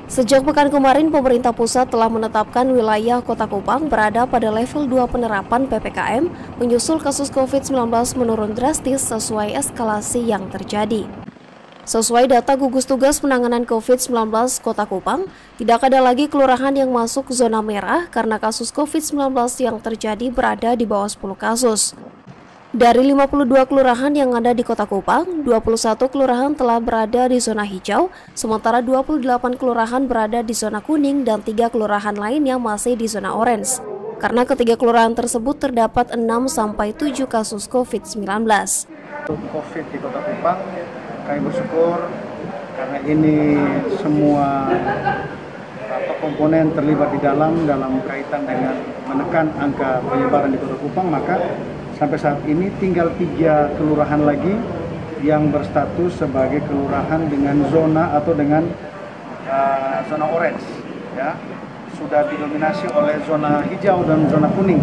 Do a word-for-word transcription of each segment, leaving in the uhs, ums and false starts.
Sejak pekan kemarin, pemerintah pusat telah menetapkan wilayah Kota Kupang berada pada level dua penerapan P P K M, menyusul kasus covid sembilan belas menurun drastis sesuai eskalasi yang terjadi. Sesuai data gugus tugas penanganan covid sembilan belas Kota Kupang, tidak ada lagi kelurahan yang masuk zona merah karena kasus covid sembilan belas yang terjadi berada di bawah sepuluh kasus. Dari lima puluh dua kelurahan yang ada di Kota Kupang, dua puluh satu kelurahan telah berada di zona hijau, sementara dua puluh delapan kelurahan berada di zona kuning dan tiga kelurahan lainnya masih di zona orange. Karena ketiga kelurahan tersebut terdapat enam sampai tujuh kasus covid sembilan belas. Covid di Kota Kupang, kami bersyukur karena ini semua apa, komponen terlibat di dalam dalam kaitan dengan menekan angka penyebaran di Kota Kupang, maka sampai saat ini tinggal tiga kelurahan lagi yang berstatus sebagai kelurahan dengan zona atau dengan uh, zona orange, ya, sudah didominasi oleh zona hijau dan zona kuning.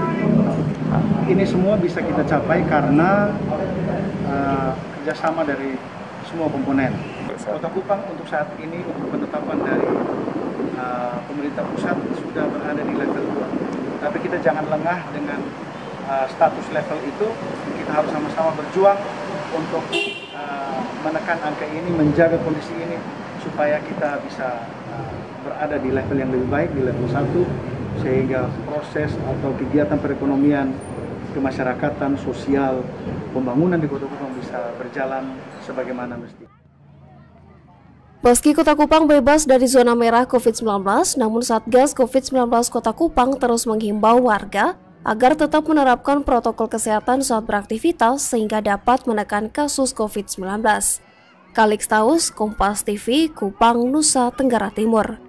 Ini semua bisa kita capai karena uh, kerjasama dari semua komponen. Kota Kupang untuk saat ini untuk penetapan dari uh, pemerintah pusat sudah berada di level dua. Tapi kita jangan lengah dengan uh, status level itu. Kita harus sama-sama berjuang untuk uh, menekan angka ini, menjaga kondisi ini supaya kita bisa uh, berada di level yang lebih baik, di level satu, sehingga proses atau kegiatan perekonomian, kemasyarakatan, sosial, pembangunan di Kota Kupang bisa berjalan sebagaimana mesti. Meski Kota Kupang bebas dari zona merah covid sembilan belas, namun Satgas covid sembilan belas Kota Kupang terus menghimbau warga agar tetap menerapkan protokol kesehatan saat beraktivitas sehingga dapat menekan kasus covid sembilan belas. Kalixtaus, Kompas T V, Kupang, Nusa Tenggara Timur.